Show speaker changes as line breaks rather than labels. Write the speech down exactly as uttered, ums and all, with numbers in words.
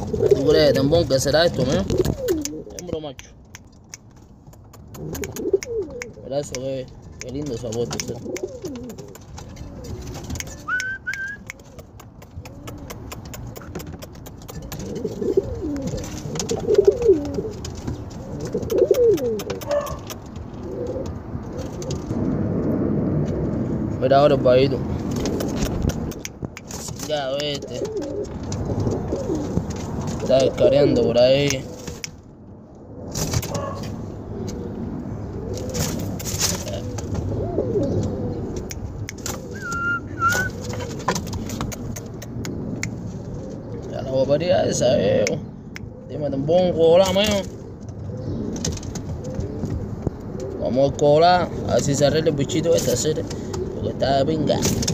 ¿Tú crees, Tembón, que será esto, mío? Hembro macho. Mira eso, que, qué lindo sabor, ¿sí? Mira ahora el bajito. Ya, este. Está descarriando por ahí. Ya la guapería esa, eh. Dime, Tembón, cola, mío. Vamos a colar, a ver si se arregla el bichito este, hacer. Porque está de pinga.